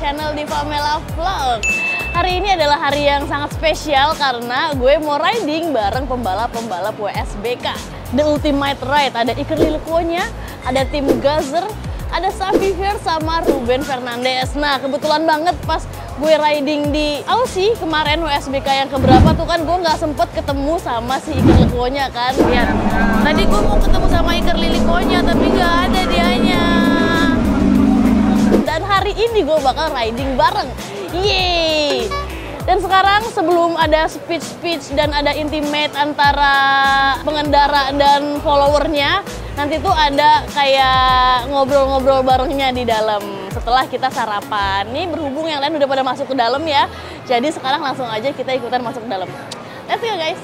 channel Divamela Vlog. Hari ini adalah hari yang sangat spesial karena gue mau riding bareng pembalap-pembalap WSBK. The Ultimate Ride, ada Iker Lilikonya, ada tim Gazer, ada Safi Her sama Ruben Fernandes. Nah, kebetulan banget pas gue riding di Aussie kemarin WSBK yang keberapa tuh kan gue nggak sempet ketemu sama si Iker Lilikonya kan. Ya, tadi gue mau ketemu sama Iker Lilikonya tapi nggak ada dianya. Dan hari ini gue bakal riding bareng. Yeay! Dan sekarang sebelum ada speech dan ada intimate antara pengendara dan followernya, nanti tuh ada kayak ngobrol-ngobrol barengnya di dalam setelah kita sarapan. Nih berhubung yang lain udah pada masuk ke dalam ya, jadi sekarang langsung aja kita ikutan masuk ke dalam. Let's go guys!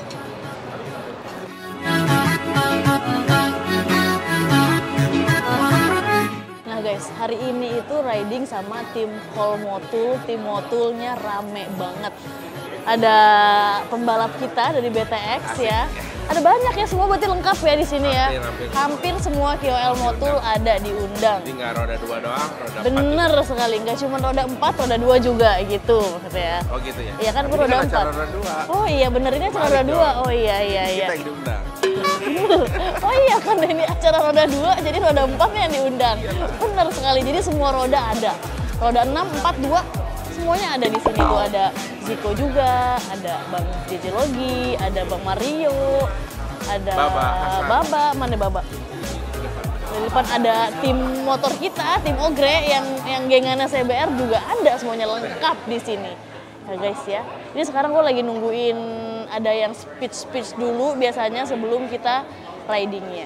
Guys, hari ini itu riding sama tim Kolmotul, tim Motulnya rame banget. Ada pembalap kita dari BTX ya. Ada banyak ya, semua berarti lengkap ya di sini ya. Hampir semua KOL Motul ada diundang. Jadi nggak roda 2 doang, roda 4. Bener sekali, nggak cuma roda 4, roda 2 juga gitu maksudnya. Oh gitu ya? Iya kan, roda 4. Roda 2. Oh iya, bener ini acara roda 2. Oh iya. Kita yang diundang. Oh iya kan ini acara roda 2 jadi roda 4 yang diundang. Bener sekali. Jadi semua roda ada. Roda 6, 4, 2 semuanya ada di sini tuh. Ada Ziko juga, ada Bang JJ Logi, ada Bang Mario, ada Baba, mana Baba? Di depan ada tim motor kita, tim Ogre yang gengannya CBR juga ada, semuanya lengkap di sini. Nah guys ya, ini sekarang gue lagi nungguin ada yang speech dulu biasanya sebelum kita ridingnya.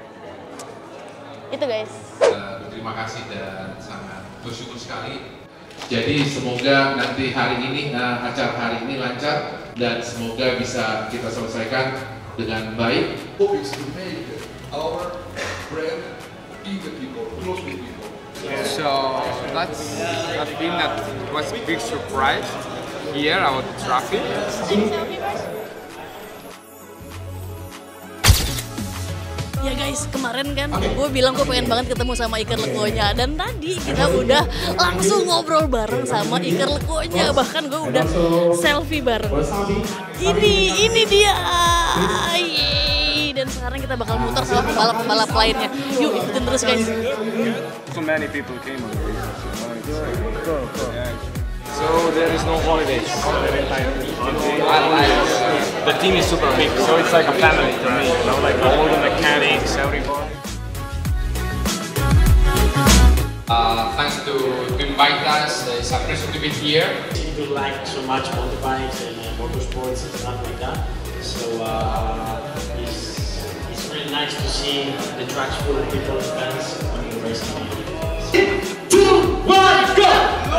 Itu guys. Terima kasih dan sangat bersyukur sekali. Jadi semoga nanti hari ini, acara hari ini lancar dan semoga bisa kita selesaikan dengan baik. Hope is to make our brand in the people, close with people. So that been that was a big surprise here about the traffic. Ya guys, kemarin kan gue bilang gue pengen banget ketemu sama Iker Lilikonya, dan tadi kita udah langsung ngobrol bareng sama Iker Lilikonya, bahkan gue udah selfie bareng. Ini dia. Yeay. Dan sekarang kita bakal muter sama pembalap-pembalap lainnya. Yuk ikutin terus guys. So many people came. So there is no holidays. The team is super big, so it's like a family to me. You know, like all the mechanics, everybody. Thanks to invite us. It's a pleasure to be here. People like so much motorbikes and motorsports and stuff like that. So it's really nice to see the tracks full of people and fans when you're racing. 2, 1, go!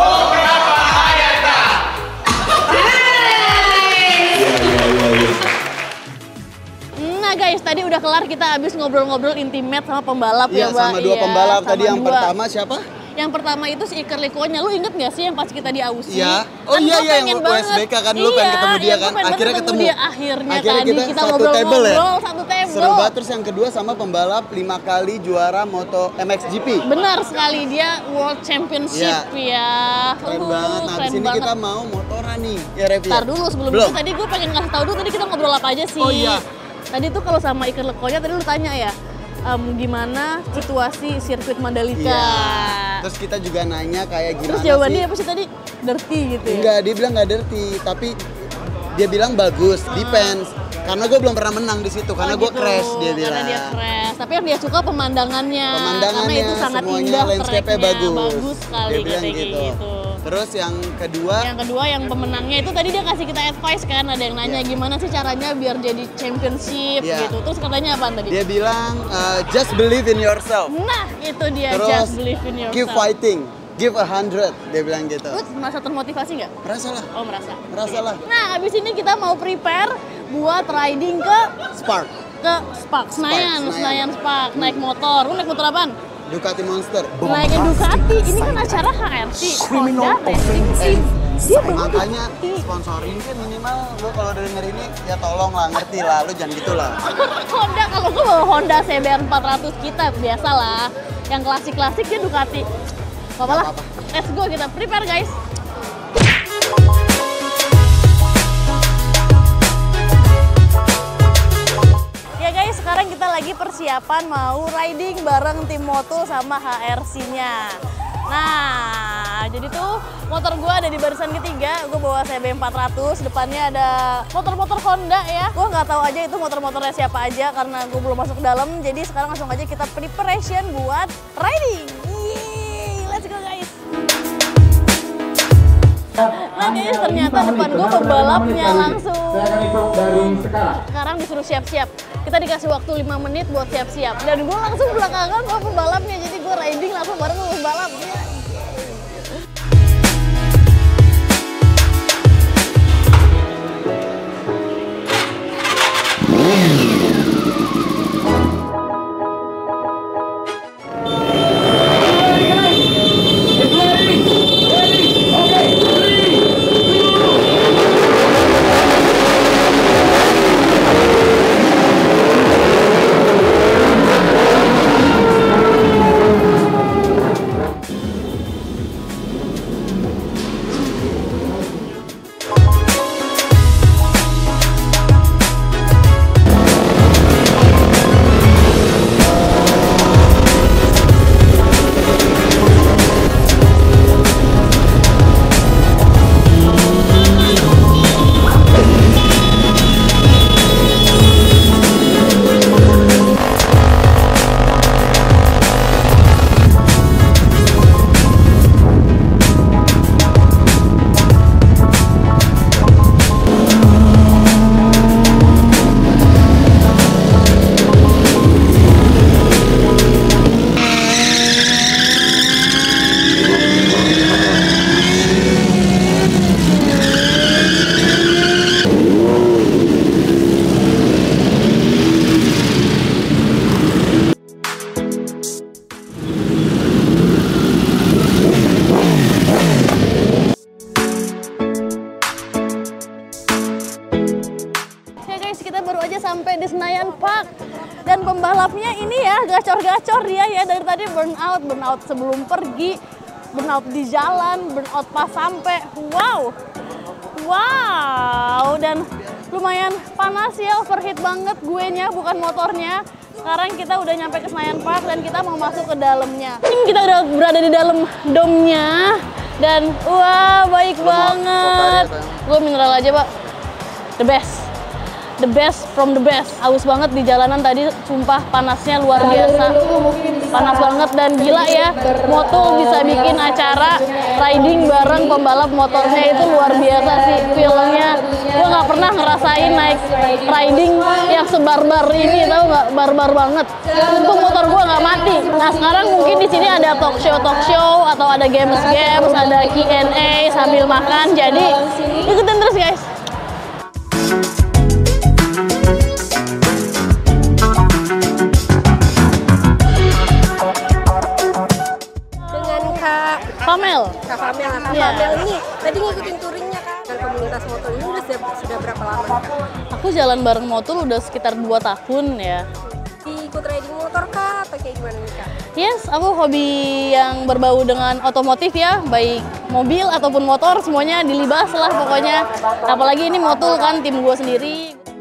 Nah guys, tadi udah kelar, kita habis ngobrol-ngobrol intimate sama pembalap ya, Mbak. Sama dua pembalap tadi. Yang pertama siapa? Yang pertama itu si Iker Lilikonya. Lu inget gak sih yang pas kita di Aussie? Iya. Oh iya, yang WSBK kan, lu pengen ketemu dia kan? Akhirnya ketemu. Akhirnya tadi kita satu ngobrol-ngobrol table ya? satu table. Seru banget. Terus yang kedua sama pembalap 5 kali juara Moto MXGP. Benar sekali, dia World Championship ya. Keren banget. Nah, di sini kita mau motoran nih. Ya, Revi. Ntar dulu sebelum itu tadi gue pengen ngasih tahu dulu tadi kita ngobrol apa aja sih. Oh iya. Tadi tuh kalau sama Iker Lilikonya tadi lu tanya ya, gimana situasi sirkuit Mandalika. Iya. Terus kita juga nanya kayak gimana. Terus jawabannya apa sih tadi? Dirty gitu ya? Enggak, dia bilang nggak dirty, tapi dia bilang bagus, depends. Karena gue belum pernah menang di situ, karena gue crash dia bilang. Karena dia crash, tapi yang dia suka pemandangannya. Karena itu sangat semuanya indah, landscape-nya bagus. Bagus sekali dia bilang kayak gitu. Terus yang kedua yang pemenangnya itu tadi dia kasih kita advice kan, ada yang nanya gimana sih caranya biar jadi championship gitu. Terus katanya apa tadi? Dia bilang just believe in yourself. Nah, itu dia. Terus, just believe in yourself. keep fighting. Give 100, dia bilang gitu. Lu merasa termotivasi nggak? Merasa lah. Oh, merasa. Merasa lah. Nah, abis ini kita mau prepare buat riding ke Spark. Ke Spark, Senayan Spark, naik motor. Lu naik motor apaan? Ducati Monster. Naik Ducati, ini kan acara HRC, Honda Racing Team. Dia makanya sponsorin kan minimal lu kalau denger ini ya tolong lah, ngerti lah, lu jangan gitu lah. Honda, kalau gue bawa Honda CBR 400 kita biasa lah. Yang klasik-klasik dia Ducati. Apa lah? Let's go, kita prepare guys. Ya guys, sekarang kita lagi persiapan mau riding bareng tim Motul sama HRC-nya. Nah, jadi tuh motor gue ada di barisan ketiga, gue bawa CB 400, depannya ada motor-motor Honda ya. Gue nggak tahu aja itu motor-motornya siapa aja karena gue belum masuk ke dalam. Jadi sekarang langsung aja kita preparation buat riding. Yeay, let's go guys. Nah guys, ternyata depan gue pembalapnya langsung. Sekarang disuruh siap-siap. Kita dikasih waktu 5 menit buat siap-siap. Dan gue langsung belakangan sama pembalapnya. Jadi gue riding langsung bareng sama pembalapnya. Sampai di Senayan Park dan pembalapnya ini ya gacor-gacor dia ya, dari tadi burnout sebelum pergi, burnout di jalan, burnout pas sampai. Wow, dan lumayan panas ya, overheat banget guenya, bukan motornya. Sekarang kita udah nyampe ke Senayan Park dan kita mau masuk ke dalamnya. Ini kita udah berada di dalam domnya dan wah baik banget. Gue mineral aja pak, the best from the best. Haus banget di jalanan tadi, sumpah panasnya luar biasa. Panas banget dan gila ya, Motul bisa bikin acara riding bareng pembalap motornya, itu luar biasa sih feelnya. Gue nggak pernah ngerasain naik riding yang sebarbar ini, tau nggak, barbar banget. Untung motor gue nggak mati. Nah sekarang mungkin di sini ada talk show atau ada games, ada Q&A sambil makan. Jadi ikutin terus guys. Kak Famel ini tadi ngikutin touringnya kan dengan komunitas Motul ini sudah berapa lama? Aku jalan bareng Motul udah sekitar 2 tahun ya. Ikut riding motor kah atau kayak gimana nih Kak? Yes, aku hobi yang berbau dengan otomotif ya, baik mobil ataupun motor semuanya dilibas lah pokoknya. Apalagi ini Motul kan tim gue sendiri.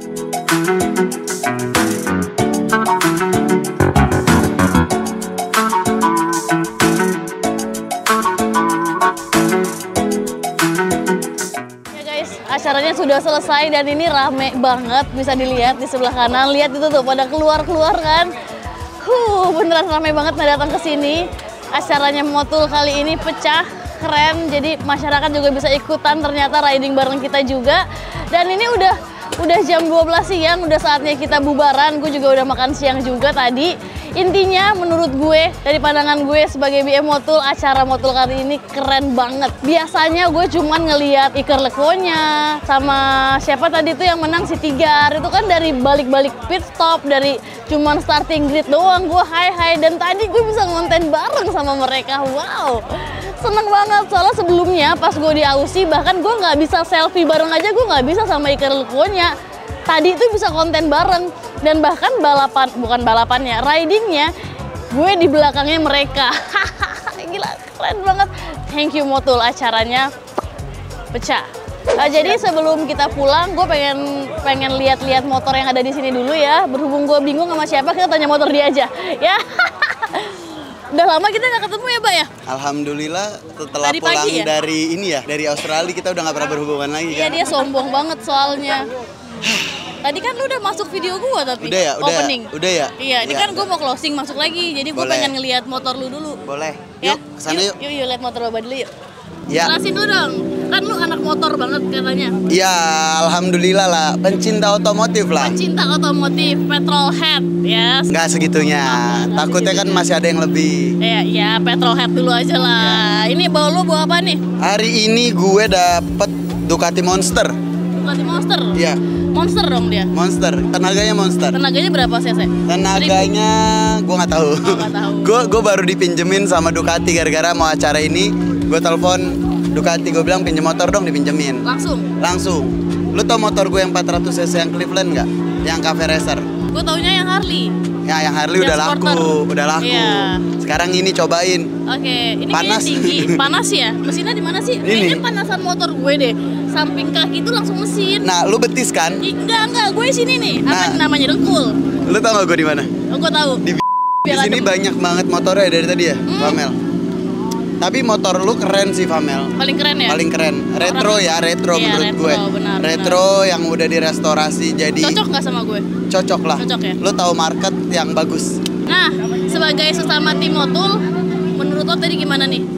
Acaranya sudah selesai dan ini rame banget, bisa dilihat di sebelah kanan. Lihat itu tuh pada keluar kan. Beneran rame banget datang ke sini. Acaranya Motul kali ini pecah, keren. Jadi masyarakat juga bisa ikutan ternyata riding bareng kita juga. Dan ini udah jam 12 siang, udah saatnya kita bubaran. Gue juga udah makan siang juga tadi. Intinya menurut gue, dari pandangan gue sebagai BM Motul, acara Motul kali ini keren banget. Biasanya gue cuman ngeliat Iker Lekonya sama siapa tadi tuh yang menang si Tigar. Itu kan dari balik-balik pit stop, dari cuman starting grid doang. Gue hai dan tadi gue bisa ngonten bareng sama mereka. Wow, seneng banget. Soalnya sebelumnya pas gue di Aussie bahkan gue nggak bisa selfie bareng aja, gue nggak bisa sama Iker Lekonya. Tadi itu bisa konten bareng dan bahkan ridingnya gue di belakangnya mereka. gila, keren banget. Thank you Motul, acaranya pecah. Jadi sebelum kita pulang, gue pengen lihat-lihat motor yang ada di sini dulu ya. Berhubung gue bingung sama siapa, kita tanya motor dia aja. Ya, udah lama kita nggak ketemu ya, Mbak ya? Alhamdulillah setelah Tadi pulang pagi ya? dari ini ya, dari Australia kita udah nggak pernah berhubungan lagi Iya, kan? dia sombong banget soalnya. Tadi kan lu udah masuk video gua tapi Udah ya, opening. udah ya. Iya, ini Iya. kan gua mau closing masuk lagi. Jadi gua Boleh. pengen ngelihat motor lu dulu. Boleh. Ya, Yuk, kesana yuk. Yuk lihat motor Bapak dulu yuk. Ya. Jelasin dulu dong. Kan lu anak motor banget katanya. Ya, alhamdulillah lah. Pencinta otomotif lah. Cinta otomotif, petrol head, ya. Nggak segitunya. Takutnya kan masih ada yang lebih. Ya, petrol head dulu aja lah. Ini bawa lu bawa apa nih? Hari ini gue dapet Ducati Monster. Ducati Monster. Iya. Monster dong dia. Monster. Tenaganya Monster. Tenaganya berapa cc? Tenaganya gue nggak tahu. nggak tahu. Gue baru dipinjemin sama Ducati gara-gara mau acara ini. Gue telepon Ducati, gue bilang pinjem motor dong, dipinjemin. Langsung. Lu tau motor gue yang 400 cc yang Cleveland nggak? Yang Cafe Racer. Gue taunya yang Harley. Ya, yang Harley Yang udah sporter. udah laku. Iya. Sekarang ini cobain. Oke, ini Panas. kayaknya tinggi. Panas ya? Mesinnya di mana sih? Kayaknya panasan motor gue deh. Samping kaki itu langsung mesin. Nah, lu betis kan? Enggak, gue sini nih. Apa Nah. namanya? Dengkul. Lu tau gak gue di mana? Oh, gue tahu. Di Biar sini adem. banyak banget motornya dari tadi ya, Famel. Tapi motor lu keren sih, Famel. Paling keren ya? Paling keren. Retro ya, retro Iya, menurut retro, gue. benar, Retro yang udah direstorasi jadi Cocok nggak sama gue? cocok lah. Cocok ya? Lu tahu market yang bagus. Nah, sebagai sesama tim Motul, menurut lo tadi gimana nih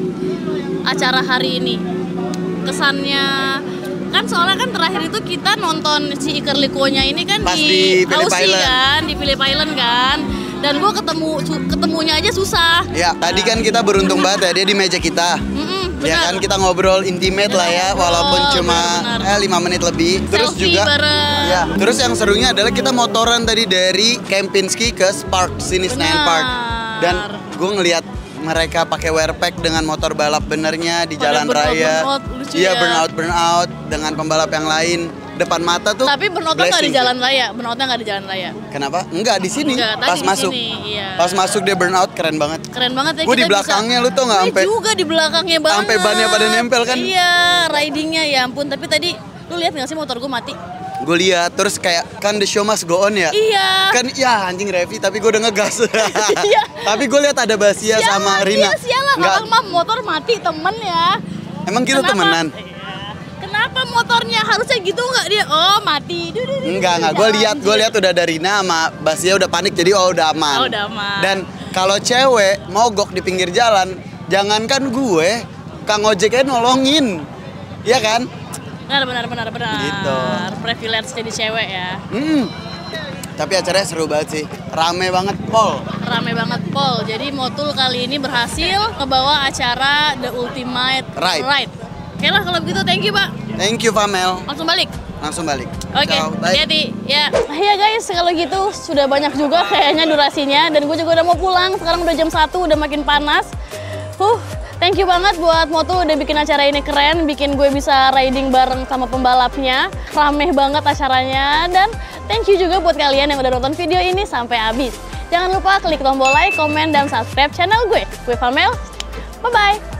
acara hari ini? Kesannya kan soalnya kan terakhir itu kita nonton si Iker Likuonya ini kan Pas di Phillip Aussie Island. kan, di Phillip Island kan. Dan gue ketemunya aja susah. Ya, tadi kan kita beruntung banget ya, dia di meja kita. Ya kan, kita ngobrol intimate lah ya, walaupun cuma 5 menit lebih. Terus Selfie juga bareng. ya, terus yang serunya adalah kita motoran tadi dari Kempinski ke Spark sini Senayan Park. Dan gue ngelihat mereka pakai wear pack dengan motor balap benernya di Pada jalan raya. burnout, lucu Iya, ya. burnout dengan pembalap yang lain. Depan mata tuh. Tapi burnoutnya nggak di blessing. jalan raya, burnoutnya nggak di jalan raya. Kenapa? Enggak, di sini. Enggak, tadi Pas di masuk. sini, iya. Pas masuk dia burnout keren banget. Keren banget ya. Gue di kita belakangnya, bisa. lu tau nggak, Gue sampai juga di belakangnya banget. sampai bannya pada nempel kan? Iya, ridingnya ya ampun. Tapi tadi lu lihat nggak sih motor gue mati? Gue lihat terus kayak kan the show must go on ya. Iya. Kan ya anjing Revi tapi gue udah ngegas. Iya. Tapi gue lihat ada Basia sama Rina. Sialan, Nggak, orang mah motor mati temen ya. emang kita Kenapa? temenan? Kenapa motornya harusnya gitu nggak dia? Oh mati. Enggak, gue lihat udah ada Rina sama Basia udah panik jadi udah aman. Oh, udah aman. Dan kalau cewek mogok di pinggir jalan, jangankan gue, Kang ojeknya nolongin. Iya kan? Benar. Gitu. Privilege jadi cewek ya. Tapi acaranya seru banget sih. Rame banget, Pol. Rame banget Pol. Jadi Motul kali ini berhasil ngebawa acara The Ultimate Ride. Oke lah kalau begitu, thank you Pak. Thank you, Famel. Langsung balik. Langsung balik. Oke, Ciao, bye. hati-hati ya. Ya guys, kalau gitu sudah banyak juga kayaknya durasinya dan gue juga udah mau pulang. Sekarang udah jam 1, udah makin panas. Thank you banget buat Motul udah bikin acara ini keren, bikin gue bisa riding bareng sama pembalapnya. Rame banget acaranya dan thank you juga buat kalian yang udah nonton video ini sampai habis. Jangan lupa klik tombol like, komen, dan subscribe channel gue. Gue Famel. Bye-bye.